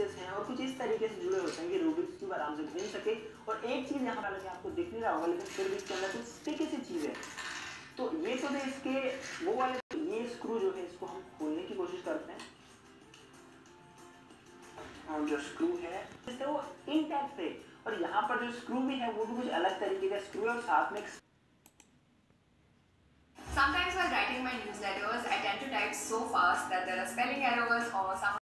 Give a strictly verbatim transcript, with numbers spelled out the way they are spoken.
Pieces हैं और कुछ इस तरीके से जुड़े होते हैं कि रूबिक्स क्यूब आराम से घूम सके। और एक चीज़ यहाँ हालांकि आपको दिख नहीं रहा होगा, लेकिन फिर भी इसके अंदर कुछ स्टिकी सी चीज़ है। तो ये तो है इसके वो वाले, ये स्क्रू जो है इसको हम खोलने की कोशिश करते हैं और जो स्क्रू है इससे वो इंटैक्ट है। और यहाँ पर जो स्क्रू भी है वो भी कुछ अलग तरीके का स्क्रू है और साथ में Sometimes while writing my newsletters, I tend to type so fast that there are spelling errors or some